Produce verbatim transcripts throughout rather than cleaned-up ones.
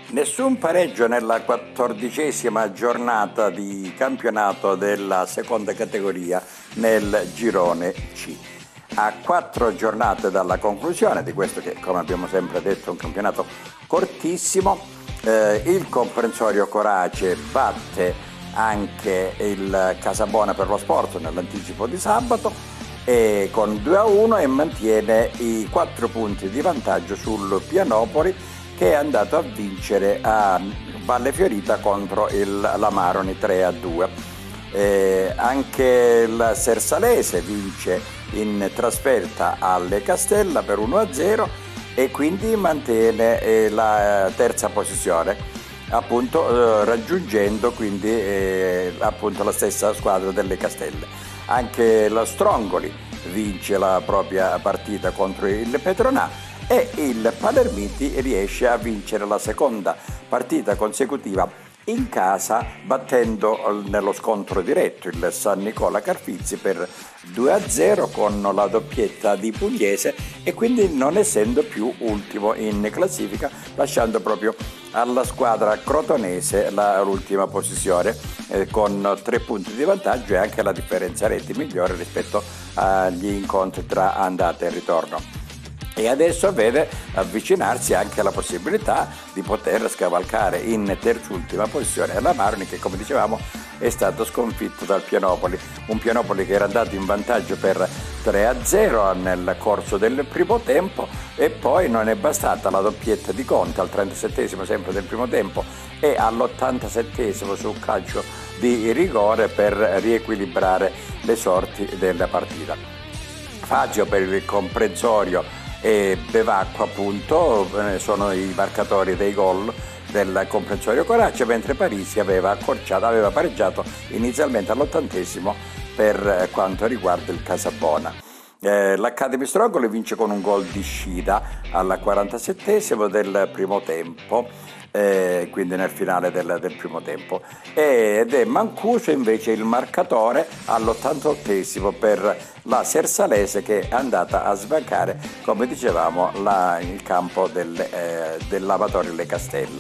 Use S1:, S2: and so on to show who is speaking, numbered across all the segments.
S1: Nessun pareggio nella quattordicesima giornata di campionato della seconda categoria nel girone C. A quattro giornate dalla conclusione di questo che, come abbiamo sempre detto, è un campionato cortissimo, eh, il comprensorio Corace batte anche il Casabona per lo Sport nell'anticipo di sabato e con due a uno e mantiene i quattro punti di vantaggio sul Pianopoli, che è andato a vincere a Valle Fiorita contro il la Maroni tre a due. Eh, anche il Sersalese vince in trasferta alle Castella per uno a zero e quindi mantiene eh, la terza posizione, appunto eh, raggiungendo quindi eh, appunto la stessa squadra delle Castelle. Anche la Strongoli vince la propria partita contro il Petronà e il Palermiti riesce a vincere la seconda partita consecutiva in casa, battendo nello scontro diretto il San Nicola Carfizzi per due a zero con la doppietta di Pugliese e quindi non essendo più ultimo in classifica, lasciando proprio alla squadra crotonese la, l'ultima posizione eh, con tre punti di vantaggio e anche la differenza reti migliore rispetto agli incontri tra andata e ritorno. E adesso vede avvicinarsi anche alla possibilità di poter scavalcare in terzultima posizione la Maroni, che come dicevamo è stato sconfitto dal Pianopoli, un Pianopoli che era andato in vantaggio per tre a zero nel corso del primo tempo e poi non è bastata la doppietta di Conte al trentasettesimo sempre del primo tempo e all'ottantasettesimo sul calcio di rigore per riequilibrare le sorti della partita. Fagio per il comprensorio e Bevacqua appunto sono i marcatori dei gol del comprensorio Corace, mentre Parisi aveva accorciato, aveva pareggiato inizialmente all'ottantesimo per quanto riguarda il Casabona. Eh, L'Academy Strongoli vince con un gol di Scida al quarantasettesimo del primo tempo, eh, quindi nel finale del, del primo tempo, ed è Mancuso invece il marcatore all'ottantottesimo per la Sersalese, che è andata a sbancare, come dicevamo, la, il campo del, eh, dell'Amatori Le Castella.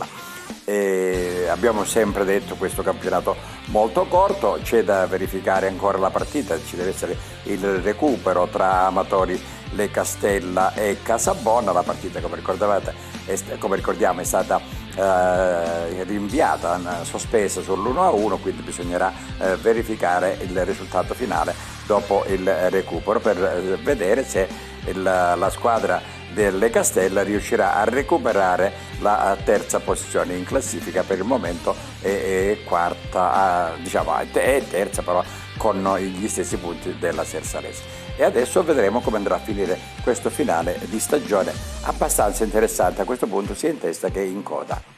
S1: E abbiamo sempre detto questo campionato molto corto, c'è da verificare ancora la partita, ci deve essere il recupero tra Amatori Le Castella e Casabona. La partita, come ricordavate, è, come ricordiamo, è stata eh, rinviata, sospesa sull'uno a uno, quindi bisognerà eh, verificare il risultato finale dopo il recupero per eh, vedere se il, la squadra delle Castella riuscirà a recuperare la terza posizione in classifica. Per il momento è, è quarta, diciamo è terza però con gli stessi punti della Sersalese. E adesso vedremo come andrà a finire questo finale di stagione abbastanza interessante, a questo punto sia in testa che in coda.